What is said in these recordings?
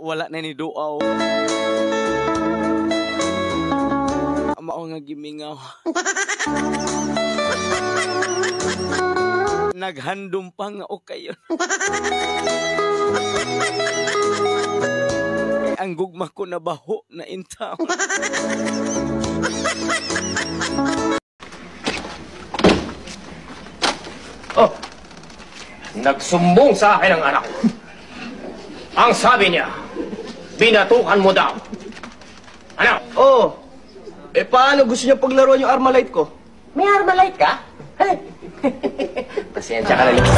wala na ni Duaw. Mao nga gimingaw. Naghandom pa nga o kayo. Ang gugma ko na baho na intaw. Oh, nagsumbong sa akin ang anak ko. Ang sabi niya, binatukan mo daw. Ano? Oh, paano gusto niyo paglaruan yung Armalite ko? May Armalite ka? Pasensya ka na lang.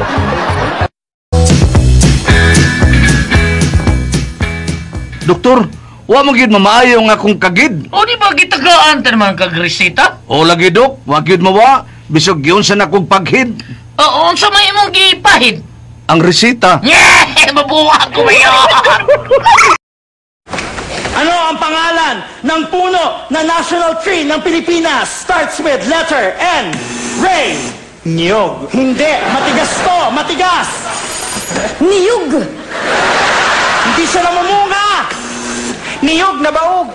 Doktor, wa mo gyud mamaayo nga akong kagid. O di ba gitagaan ta naman kag resita? O lagi dok, wa gyud mawa bisog gyud sa nakong paghid. Oo, unsa may imong gipahid? Ang resita. Mabuha ko ba yun? Ano ang pangalan ng puno na national tree ng Pilipinas? Starts with letter N. Rain. Niyog. Hindi. Matigas to. Matigas. Niyog. Hindi siya namumunga. Niyog na baog.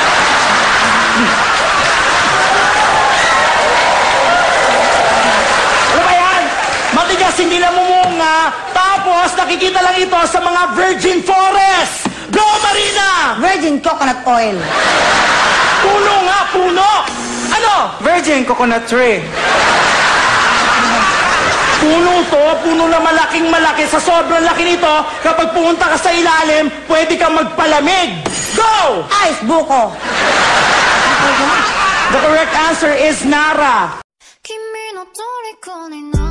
Ano ba yan? Matigas, hindi namumunga. Tapos, nakikita lang ito sa mga virgin forest. Go, Marina! Virgin coconut oil. Puno nga, puno! Ano? Virgin coconut tree. Puno to, puno na malaking malaki. Sa sobrang laki nito, kapag pumunta ka sa ilalim, pwede kang magpalamig. Go! Ice buko. The correct answer is Nara. 君の虜にな